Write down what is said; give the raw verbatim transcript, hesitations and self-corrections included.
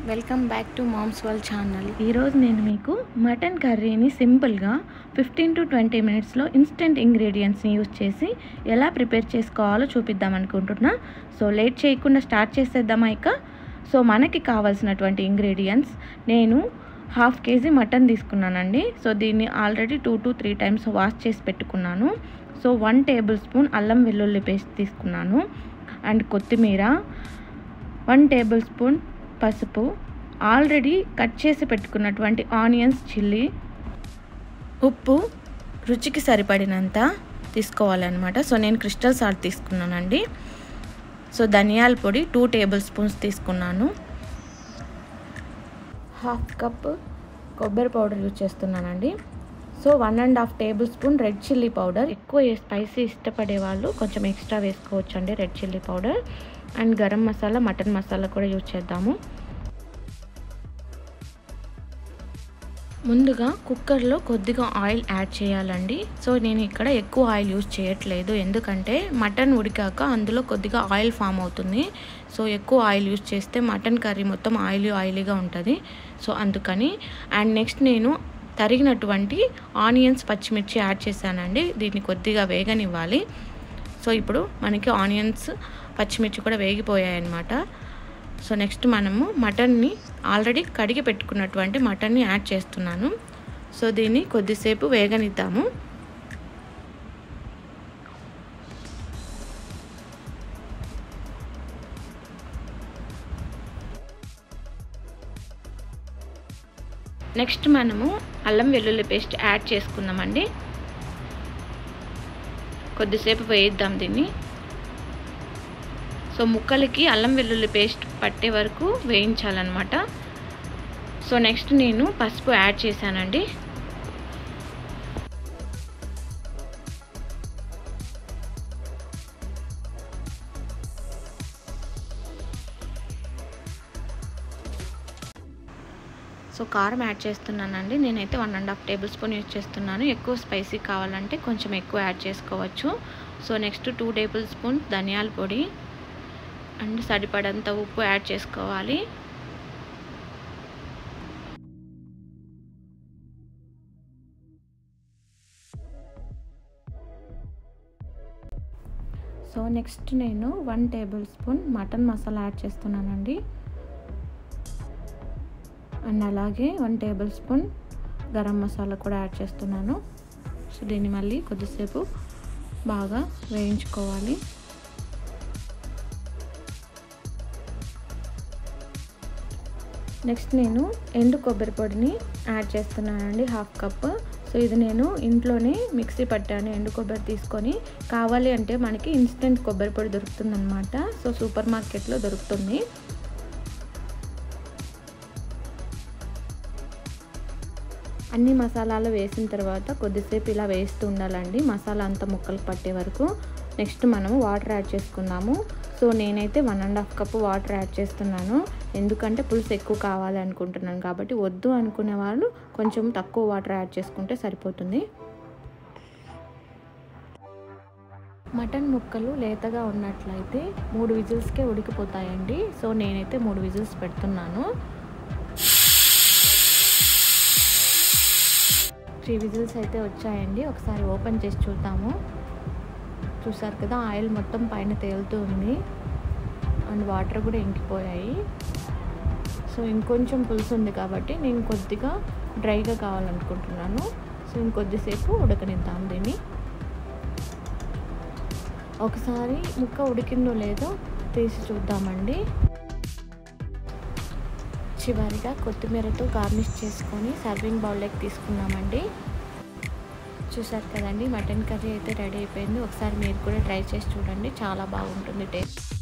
Welcome back to Mom's World channel. ఈరోజు నేను మీకు మటన్ కర్రీని సింపుల్గా ఫిఫ్టీన్ టు ట్వంటీ మినిట్స్లో ఇన్స్టెంట్ ఇంగ్రీడియంట్స్ని యూజ్ చేసి ఎలా ప్రిపేర్ చేసుకోవాలో చూపిద్దాం అనుకుంటున్నా. సో లేట్ చేయకుండా స్టార్ట్ చేసేద్దామా ఇక. సో మనకి కావాల్సినటువంటి ఇంగ్రీడియంట్స్, నేను హాఫ్ కేజీ మటన్ తీసుకున్నానండి. సో దీన్ని already two to three times wash చేసి పెట్టుకున్నాను. సో వన్ టేబుల్ స్పూన్ అల్లం వెల్లుల్లి పేస్ట్ తీసుకున్నాను, అండ్ కొత్తిమీర, వన్ టేబుల్ స్పూన్ పసుపు, ఆల్రెడీ కట్ చేసి పెట్టుకున్నటువంటి ఆనియన్స్, చిల్లీ, ఉప్పు రుచికి సరిపడినంత తీసుకోవాలన్నమాట. సో నేను క్రిస్టల్ సాల్ట్ తీసుకున్నానండి. సో ధనియాల పొడి టూ టేబుల్ స్పూన్స్ తీసుకున్నాను. హాఫ్ కప్ కొబ్బరి పౌడర్ యూజ్ చేస్తున్నానండి. So one and half table spoon red chilli powder. ఎక్కువ స్పైసీ ఇష్టపడే వాళ్ళు కొంచెం ఎక్స్ట్రా వేసుకోవచ్చు అండి red chilli powder. And garam masala, mutton masala కూడా యూజ్ చేద్దాము. ముందుగా కుక్కర్లో కొద్దిగా ఆయిల్ యాడ్ చేయాలండి. సో నేను ఇక్కడ ఎక్కువ ఆయిల్ యూజ్ చేయట్లేదు, ఎందుకంటే మటన్ ఉడికాక అందులో కొద్దిగా ఆయిల్ ఫామ్ అవుతుంది. సో ఎక్కువ ఆయిల్ యూజ్ చేస్తే మటన్ కర్రీ మొత్తం ఆయిలీ ఆయిలీగా ఉంటుంది. సో అందుకని. అండ్ నెక్స్ట్ నేను తరిగినటువంటి ఆనియన్స్, పచ్చిమిర్చి యాడ్ చేశానండి. దీన్ని కొద్దిగా వేగనివ్వాలి. సో ఇప్పుడు మనకి ఆనియన్స్, పచ్చిమిర్చి కూడా వేగిపోయాయి అన్నమాట. సో నెక్స్ట్ మనము మటన్ని, ఆల్రెడీ కడిగి పెట్టుకున్నటువంటి మటన్ని యాడ్ చేస్తున్నాను. సో దీన్ని కొద్దిసేపు వేగనిద్దాము. నెక్స్ట్ మనము అల్లం వెల్లుల్లి పేస్ట్ యాడ్ చేసుకుందామండి. కొద్దిసేపు వేయిద్దాం దీన్ని. సో ముక్కలకి అల్లం వెల్లుల్లి పేస్ట్ పట్టే వరకు వేయించాలన్నమాట. సో నెక్స్ట్ నేను పసుపు యాడ్ చేశానండి. సో కారం యాడ్ చేస్తున్నానండి. నేనైతే one and half table spoon use చేస్తున్నాను. ఎక్కువ స్పైసీ కావాలంటే కొంచెం ఎక్కువ యాడ్ చేసుకోవచ్చు. So next two table spoon ధనియాల పొడి అండ్ సరిపడంత ఉప్పు యాడ్ చేసుకోవాలి. సో నెక్స్ట్ నేను one table spoon mutton masala add చేస్తున్నానండి. అండ్ అలాగే one table spoon garam masala కూడా యాడ్ చేస్తున్నాను. సో దీన్ని మళ్ళీ కొద్దిసేపు బాగా వేయించుకోవాలి. నెక్స్ట్ నేను ఎండు కొబ్బరి పొడిని యాడ్ చేస్తున్నానండి, హాఫ్ కప్. సో ఇది నేను ఇంట్లోనే మిక్సీ పట్టాను, ఎండు కొబ్బరి తీసుకొని. కావాలి అంటే మనకి ఇన్స్టెంట్ కొబ్బరి పొడి దొరుకుతుందన్నమాట. సో సూపర్ మార్కెట్లో దొరుకుతుంది. అన్ని మసాలాలు వేసిన తర్వాత కొద్దిసేపు ఇలా వేస్తూ ఉండాలండి, మసాలా అంతా ముక్కలకు పట్టే వరకు. నెక్స్ట్ మనము వాటర్ యాడ్ చేసుకుందాము. సో నేనైతే one and half cup water add చేస్తున్నాను, ఎందుకంటే పులుసు ఎక్కువ కావాలి అనుకుంటున్నాను కాబట్టి. వద్దు అనుకునే వాళ్ళు కొంచెం తక్కువ వాటర్ యాడ్ చేసుకుంటే సరిపోతుంది. మటన్ ముక్కలు లేతగా ఉన్నట్లయితే మూడు విజిల్స్కే ఉడికిపోతాయండి. సో నేనైతే మూడు విజిల్స్ పెడుతున్నాను. త్రీ విజిల్స్ అయితే వచ్చాయండి. ఒకసారి ఓపెన్ చేసి చూద్దాము. చూసారు కదా, ఆయిల్ మొత్తం పైన తేలుతూ ఉంది అండ్ వాటర్ కూడా ఇంకిపోయాయి. సో ఇంకొంచెం పులుసు ఉంది కాబట్టి నేను కొద్దిగా డ్రైగా కావాలనుకుంటున్నాను. సో ఇంకొద్దిసేపు ఉడకనిద్దాం దీన్ని. ఒకసారి ముక్క ఉడికిందో లేదో తీసి చూద్దామండి. చివరిగా కొత్తిమీరతో గార్నిష్ చేసుకొని సర్వింగ్ బౌల్లోకి తీసుకున్నామండి. చూసారు కదండి, మటన్ కర్రీ అయితే రెడీ అయిపోయింది. ఒకసారి మీరు కూడా ట్రై చేసి చూడండి, చాలా బాగుంటుంది టేస్ట్.